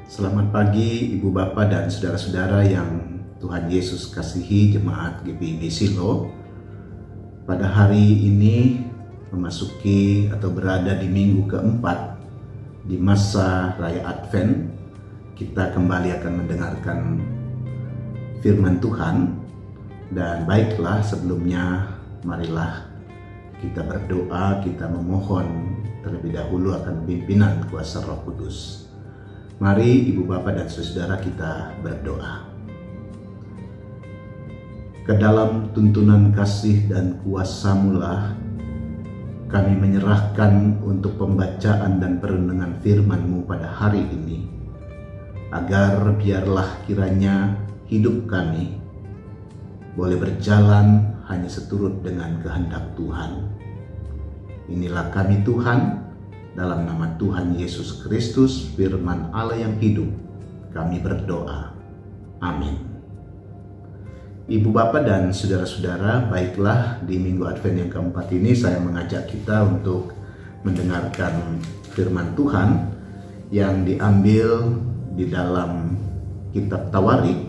Selamat pagi Ibu Bapak dan saudara-saudara yang Tuhan Yesus kasihi, jemaat GPIB Silo. Pada hari ini memasuki atau berada di minggu keempat di masa Raya Advent, kita kembali akan mendengarkan firman Tuhan. Dan baiklah, sebelumnya marilah kita berdoa, kita memohon terlebih dahulu akan pimpinan kuasa Roh Kudus. Mari Ibu Bapak dan saudara kita berdoa. Ke dalam tuntunan kasih dan kuasa-Mu-lah kami menyerahkan untuk pembacaan dan perenungan firman-Mu pada hari ini, agar biarlah kiranya hidup kami boleh berjalan hanya seturut dengan kehendak Tuhan. Inilah kami Tuhan, dalam nama Tuhan Yesus Kristus, firman Allah yang hidup, kami berdoa. Amin. Ibu Bapak dan saudara-saudara, baiklah, di minggu Advent yang keempat ini saya mengajak kita untuk mendengarkan firman Tuhan yang diambil di dalam kitab Tawarik.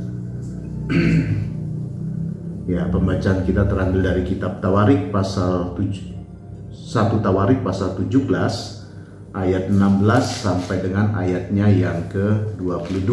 Ya, pembacaan kita terambil dari kitab Tawarik pasal 1 Tawarik pasal 17 ayat 16 sampai dengan ayatnya yang ke-22.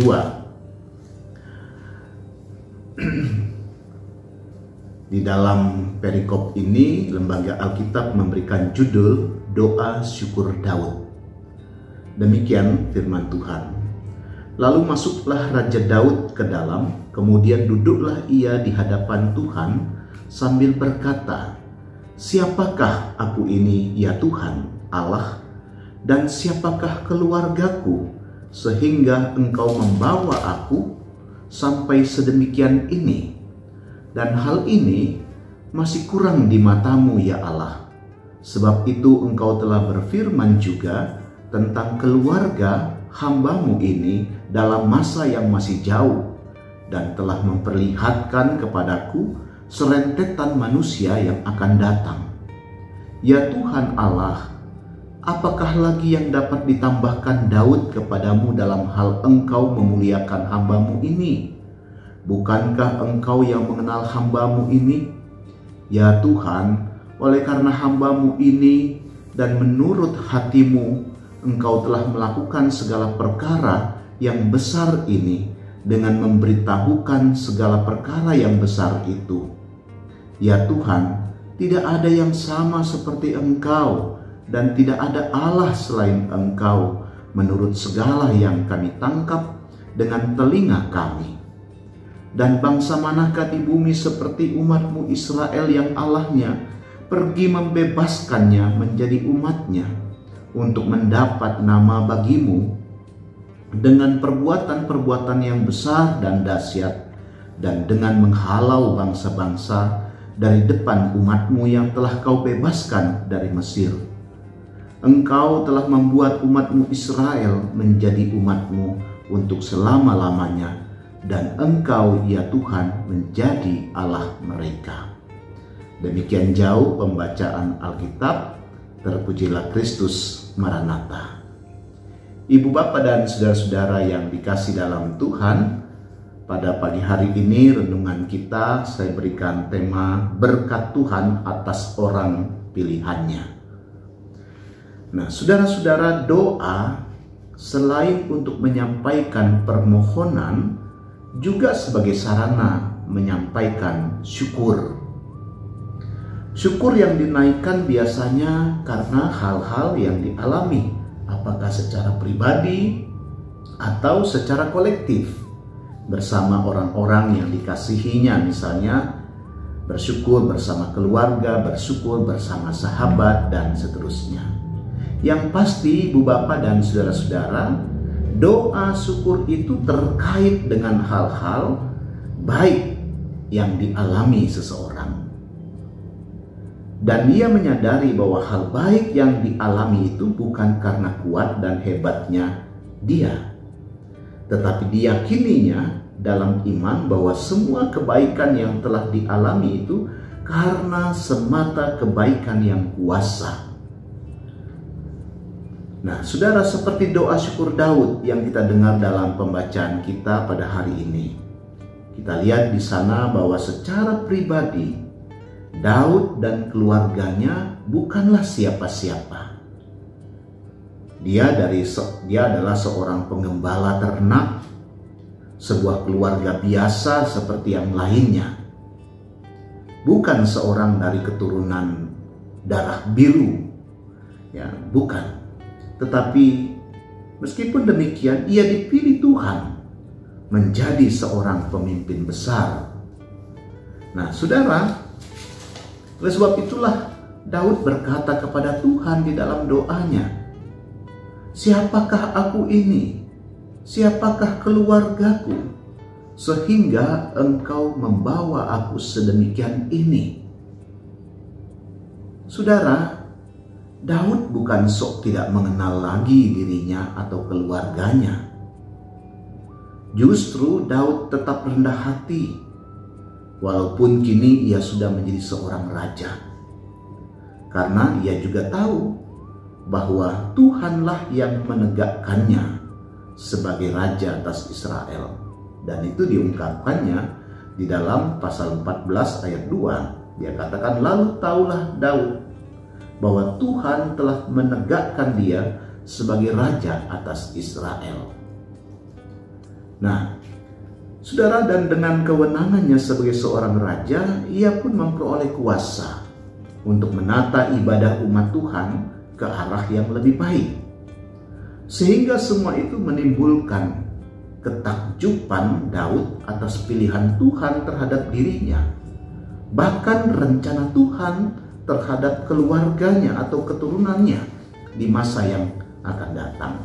Di dalam perikop ini, Lembaga Alkitab memberikan judul Doa Syukur Daud. Demikian firman Tuhan. Lalu masuklah Raja Daud ke dalam, kemudian duduklah ia di hadapan Tuhan sambil berkata, "Siapakah aku ini, ya Tuhan Allah, dan siapakah keluargaku, sehingga Engkau membawa aku sampai sedemikian ini? Dan hal ini masih kurang di mata-Mu, ya Allah. Sebab itu Engkau telah berfirman juga tentang keluarga hamba-Mu ini dalam masa yang masih jauh, dan telah memperlihatkan kepadaku serentetan manusia yang akan datang. Ya Tuhan Allah, apakah lagi yang dapat ditambahkan Daud kepadamu dalam hal Engkau memuliakan hamba-Mu ini? Bukankah Engkau yang mengenal hamba-Mu ini? Ya Tuhan, oleh karena hamba-Mu ini dan menurut hati-Mu, Engkau telah melakukan segala perkara yang besar ini dengan memberitahukan segala perkara yang besar itu. Ya Tuhan, tidak ada yang sama seperti Engkau, dan tidak ada Allah selain Engkau, menurut segala yang kami tangkap dengan telinga kami. Dan bangsa manakah di bumi seperti umat-Mu Israel yang Allahnya pergi membebaskannya menjadi umatnya, untuk mendapat nama bagi-Mu dengan perbuatan-perbuatan yang besar dan dahsyat, dan dengan menghalau bangsa-bangsa dari depan umat-Mu yang telah Kau bebaskan dari Mesir. Engkau telah membuat umat-Mu Israel menjadi umat-Mu untuk selama-lamanya, dan Engkau, ya Tuhan, menjadi Allah mereka." Demikian jauh pembacaan Alkitab. Terpujilah Kristus, Maranatha. Ibu Bapak dan saudara-saudara yang dikasih dalam Tuhan, pada pagi hari ini renungan kita saya berikan tema berkat Tuhan atas orang pilihannya. Nah, saudara-saudara, doa selain untuk menyampaikan permohonan juga sebagai sarana menyampaikan syukur. Syukur yang dinaikkan biasanya karena hal-hal yang dialami, apakah secara pribadi atau secara kolektif bersama orang-orang yang dikasihinya, misalnya bersyukur bersama keluarga, bersyukur bersama sahabat, dan seterusnya. Yang pasti, Ibu Bapak dan saudara-saudara, doa syukur itu terkait dengan hal-hal baik yang dialami seseorang. Dan dia menyadari bahwa hal baik yang dialami itu bukan karena kuat dan hebatnya dia, tetapi diyakininya dalam iman bahwa semua kebaikan yang telah dialami itu karena semata kebaikan yang kuasa. Nah, saudara, seperti doa syukur Daud yang kita dengar dalam pembacaan kita pada hari ini, kita lihat di sana bahwa secara pribadi Daud dan keluarganya bukanlah siapa-siapa. Dia adalah seorang pengembala ternak, sebuah keluarga biasa seperti yang lainnya. Bukan seorang dari keturunan darah biru, ya, bukan. Tetapi meskipun demikian, ia dipilih Tuhan menjadi seorang pemimpin besar. Nah, saudara, oleh sebab itulah Daud berkata kepada Tuhan di dalam doanya, "Siapakah aku ini? Siapakah keluargaku, sehingga Engkau membawa aku sedemikian ini?" Saudara, Daud bukan sok tidak mengenal lagi dirinya atau keluarganya. Justru Daud tetap rendah hati, walaupun kini ia sudah menjadi seorang raja. Karena ia juga tahu bahwa Tuhanlah yang menegakkannya sebagai raja atas Israel. Dan itu diungkapkannya di dalam pasal 14 ayat 2. Dia katakan, "Lalu taulah Daud bahwa Tuhan telah menegakkan dia sebagai raja atas Israel." Nah, saudara, dan dengan kewenangannya sebagai seorang raja, ia pun memperoleh kuasa untuk menata ibadah umat Tuhan ke arah yang lebih baik. Sehingga semua itu menimbulkan ketakjuban Daud atas pilihan Tuhan terhadap dirinya. Bahkan rencana Tuhan terhadap keluarganya atau keturunannya di masa yang akan datang.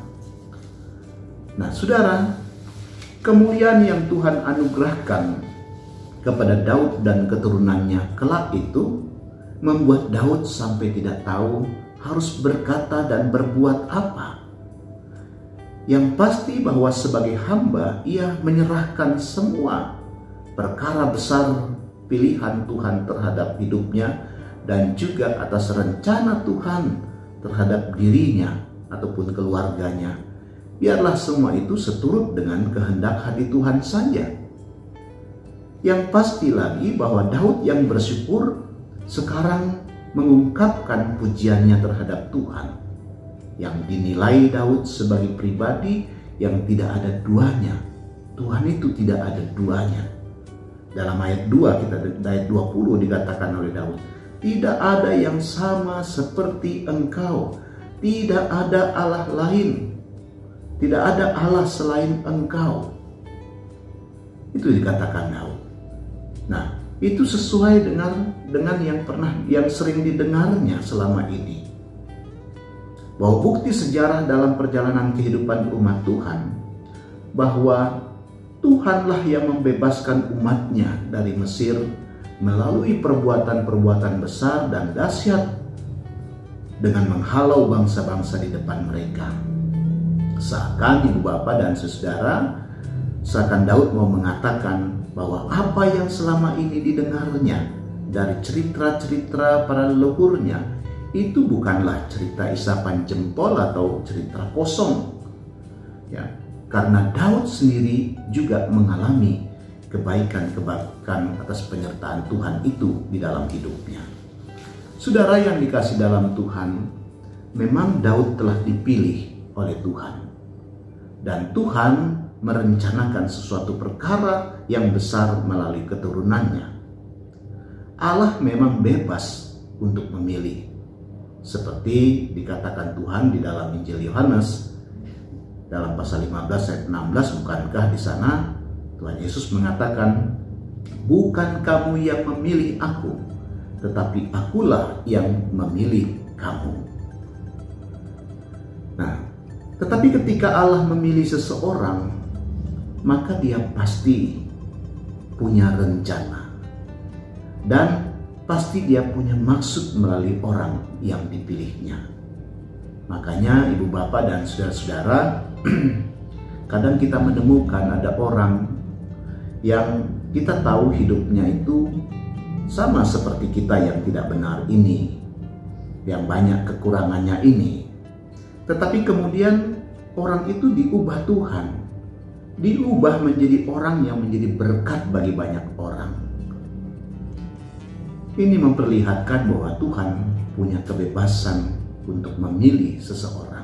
Nah, saudara, kemuliaan yang Tuhan anugerahkan kepada Daud dan keturunannya kelak itu membuat Daud sampai tidak tahu harus berkata dan berbuat apa. Yang pasti bahwa sebagai hamba ia menyerahkan semua perkara besar pilihan Tuhan terhadap hidupnya dan juga atas rencana Tuhan terhadap dirinya ataupun keluarganya. Biarlah semua itu seturut dengan kehendak hati Tuhan saja. Yang pasti lagi bahwa Daud yang bersyukur sekarang mengungkapkan pujiannya terhadap Tuhan, yang dinilai Daud sebagai pribadi yang tidak ada duanya. Tuhan itu tidak ada duanya. Dalam ayat 20 dikatakan oleh Daud, "Tidak ada yang sama seperti Engkau, tidak ada Allah lain, tidak ada Allah selain Engkau." Itu dikatakan Daud. Nah, itu sesuai dengan yang sering didengarnya selama ini. Bahwa bukti sejarah dalam perjalanan kehidupan umat Tuhan, bahwa Tuhanlah yang membebaskan umatnya dari Mesir melalui perbuatan-perbuatan besar dan dahsyat dengan menghalau bangsa-bangsa di depan mereka. Seakan ibu bapak dan saudara, seakan Daud mau mengatakan bahwa apa yang selama ini didengarnya dari cerita-cerita para leluhurnya itu bukanlah cerita isapan jempol atau cerita kosong. Ya, karena Daud sendiri juga mengalami kebaikan atas penyertaan Tuhan itu di dalam hidupnya. Saudara yang dikasih dalam Tuhan, memang Daud telah dipilih oleh Tuhan. Dan Tuhan merencanakan sesuatu perkara yang besar melalui keturunannya. Allah memang bebas untuk memilih. Seperti dikatakan Tuhan di dalam Injil Yohanes dalam pasal 15 ayat 16, bukankah di sana Tuhan Yesus mengatakan, "Bukan kamu yang memilih aku, tetapi akulah yang memilih kamu." Nah, tetapi ketika Allah memilih seseorang, maka dia pasti punya rencana. Dan pasti dia punya maksud melalui orang yang dipilihnya. Makanya ibu bapak dan saudara-saudara, kadang kita menemukan ada orang yang kita tahu hidupnya itu sama seperti kita yang tidak benar ini, yang banyak kekurangannya ini. Tetapi kemudian orang itu diubah Tuhan, diubah menjadi orang yang menjadi berkat bagi banyak orang. Ini memperlihatkan bahwa Tuhan punya kebebasan untuk memilih seseorang.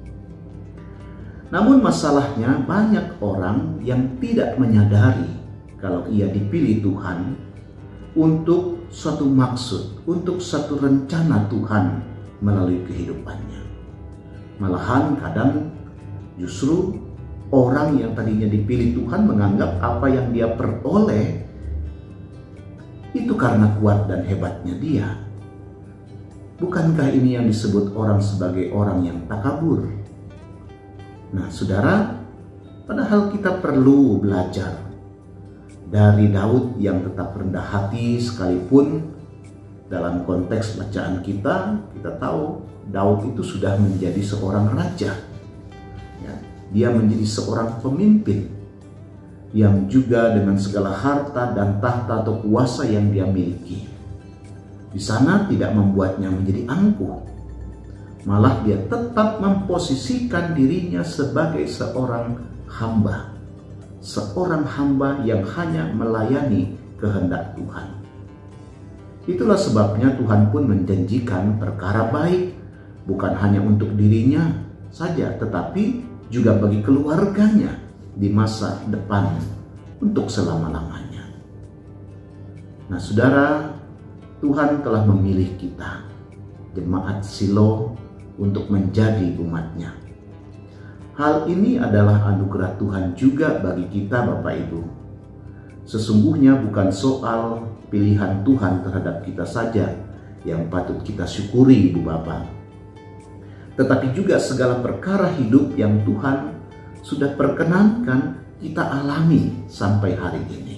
Namun masalahnya banyak orang yang tidak menyadari kalau ia dipilih Tuhan untuk suatu maksud, untuk satu rencana Tuhan melalui kehidupannya. Malahan kadang justru orang yang tadinya dipilih Tuhan menganggap apa yang dia peroleh itu karena kuat dan hebatnya dia. Bukankah ini yang disebut orang sebagai orang yang takabur? Nah, saudara, padahal kita perlu belajar dari Daud yang tetap rendah hati, sekalipun dalam konteks bacaan kita tahu Daud itu sudah menjadi seorang raja. Ya, dia menjadi seorang pemimpin yang juga dengan segala harta dan tahta atau kuasa yang dia miliki. Di sana tidak membuatnya menjadi angkuh. Malah dia tetap memposisikan dirinya sebagai seorang hamba. Seorang hamba yang hanya melayani kehendak Tuhan. Itulah sebabnya Tuhan pun menjanjikan perkara baik, bukan hanya untuk dirinya saja, tetapi juga bagi keluarganya di masa depan untuk selama-lamanya. Nah, saudara, Tuhan telah memilih kita, jemaat Silo, untuk menjadi umat-Nya. Hal ini adalah anugerah Tuhan juga bagi kita, Bapak Ibu. Sesungguhnya bukan soal pilihan Tuhan terhadap kita saja yang patut kita syukuri, Ibu Bapak, tetapi juga segala perkara hidup yang Tuhan sudah perkenankan kita alami sampai hari ini.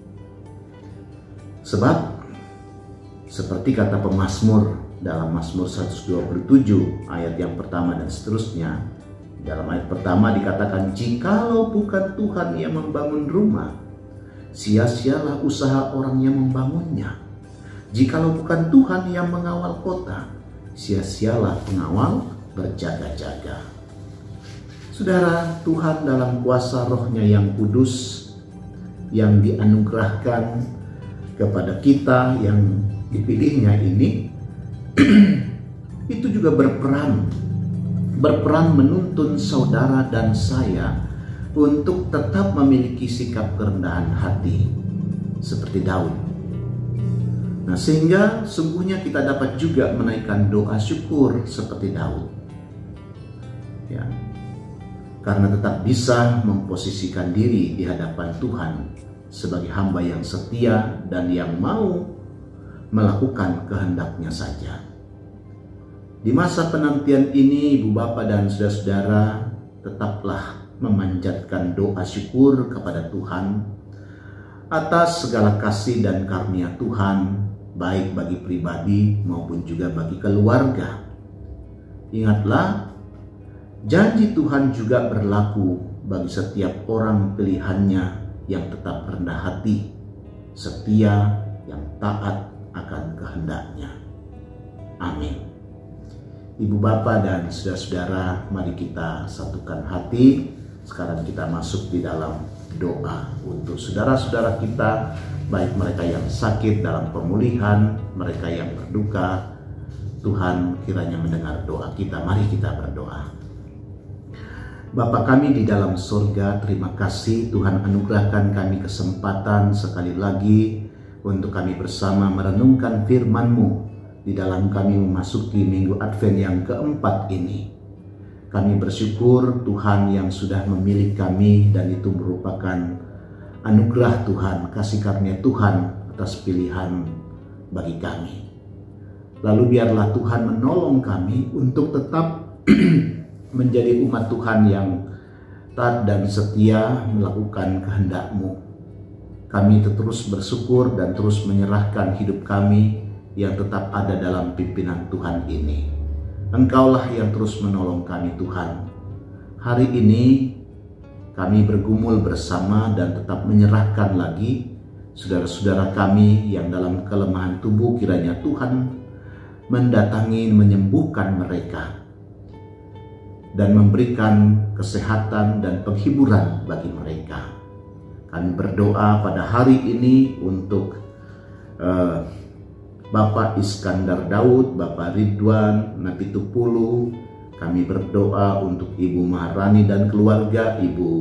Sebab seperti kata pemazmur dalam Mazmur 127 ayat yang pertama dan seterusnya, dalam ayat pertama dikatakan, jikalau bukan Tuhan yang membangun rumah, sia-sialah usaha orang yang membangunnya. Jikalau bukan Tuhan yang mengawal kota, sia-sialah pengawal berjaga-jaga. Saudara, Tuhan dalam kuasa Roh-Nya yang kudus, yang dianugerahkan kepada kita yang dipilihnya ini, itu juga berperan menuntun saudara dan saya untuk tetap memiliki sikap kerendahan hati seperti Daud. Nah, sehingga sungguhnya kita dapat juga menaikkan doa syukur seperti Daud. Ya. Karena tetap bisa memposisikan diri di hadapan Tuhan sebagai hamba yang setia dan yang mau melakukan kehendak-Nya saja. Di masa penantian ini, Ibu Bapak dan saudara-saudara, tetaplah memanjatkan doa syukur kepada Tuhan atas segala kasih dan karunia Tuhan, baik bagi pribadi maupun juga bagi keluarga. Ingatlah, janji Tuhan juga berlaku bagi setiap orang pilihannya yang tetap rendah hati, setia, yang taat akan kehendak-Nya. Amin. Ibu Bapak dan saudara-saudara, mari kita satukan hati. Sekarang kita masuk di dalam doa untuk saudara-saudara kita, baik mereka yang sakit dalam pemulihan, mereka yang berduka. Tuhan kiranya mendengar doa kita. Mari kita berdoa. Bapa kami di dalam surga, terima kasih Tuhan anugerahkan kami kesempatan sekali lagi untuk kami bersama merenungkan firman-Mu di dalam kami memasuki minggu Advent yang keempat ini. Kami bersyukur Tuhan yang sudah memilih kami, dan itu merupakan anugerah Tuhan, kasih karunia Tuhan atas pilihan bagi kami. Lalu biarlah Tuhan menolong kami untuk tetap menjadi umat Tuhan yang taat dan setia melakukan kehendak-Mu. Kami terus bersyukur dan terus menyerahkan hidup kami yang tetap ada dalam pimpinan Tuhan ini. Engkaulah yang terus menolong kami, Tuhan. Hari ini kami bergumul bersama dan tetap menyerahkan lagi saudara-saudara kami yang dalam kelemahan tubuh. Kiranya Tuhan mendatangi, menyembuhkan mereka. dan memberikan kesehatan dan penghiburan bagi mereka. Kami berdoa pada hari ini untuk Bapak Iskandar Daud, Bapak Ridwan Napitupulu. Kami berdoa untuk Ibu Maharani dan keluarga,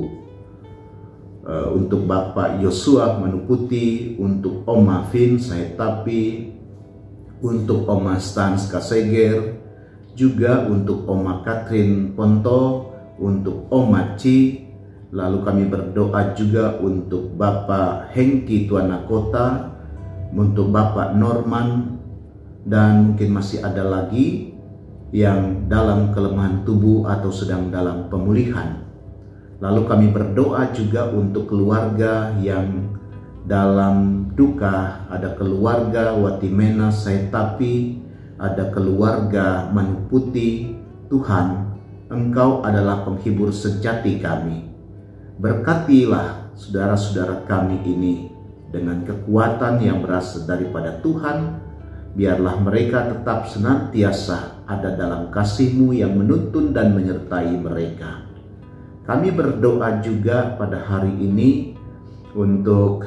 untuk Bapak Yosua Manuputi, untuk Oma Vin Saetapi, untuk Oma Stans Kaseger, juga untuk Oma Katrin Ponto, untuk Oma Ci. Lalu kami berdoa juga untuk Bapak Hengki Tuanakota, untuk Bapak Norman, dan mungkin masih ada lagi yang dalam kelemahan tubuh atau sedang dalam pemulihan. Lalu kami berdoa juga untuk keluarga yang dalam duka. Ada keluarga Watimena Saetapi, ada keluarga Manuputi. Tuhan, Engkau adalah penghibur sejati kami. Berkatilah saudara-saudara kami ini dengan kekuatan yang berasal daripada Tuhan. Biarlah mereka tetap senantiasa ada dalam kasih-Mu yang menuntun dan menyertai mereka. Kami berdoa juga pada hari ini untuk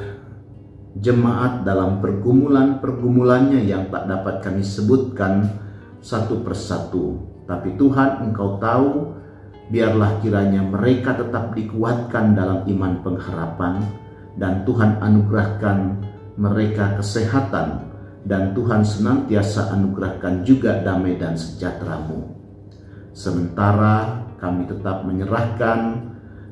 jemaat dalam pergumulan-pergumulannya yang tak dapat kami sebutkan satu persatu. Tapi Tuhan, Engkau tahu. Biarlah kiranya mereka tetap dikuatkan dalam iman pengharapan, dan Tuhan anugerahkan mereka kesehatan, dan Tuhan senantiasa anugerahkan juga damai dan sejahtera-Mu. Sementara kami tetap menyerahkan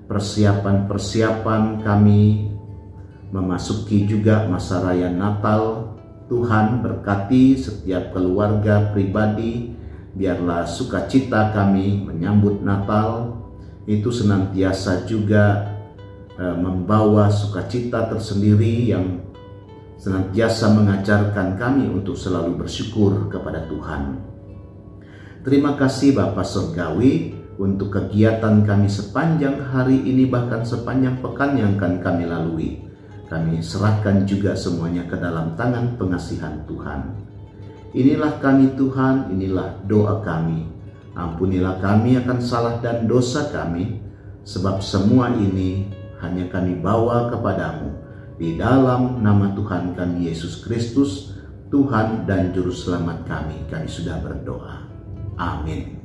persiapan-persiapan kami memasuki juga masa raya Natal. Tuhan berkati setiap keluarga pribadi. Biarlah sukacita kami menyambut Natal itu senantiasa juga membawa sukacita tersendiri yang senantiasa mengajarkan kami untuk selalu bersyukur kepada Tuhan. Terima kasih Bapa Surgawi untuk kegiatan kami sepanjang hari ini, bahkan sepanjang pekan yang akan kami lalui. Kami serahkan juga semuanya ke dalam tangan pengasihan Tuhan. Inilah kami Tuhan, inilah doa kami. Ampunilah kami akan salah dan dosa kami, sebab semua ini hanya kami bawa kepadamu. Di dalam nama Tuhan kami Yesus Kristus, Tuhan dan Juru Selamat kami sudah berdoa. Amin.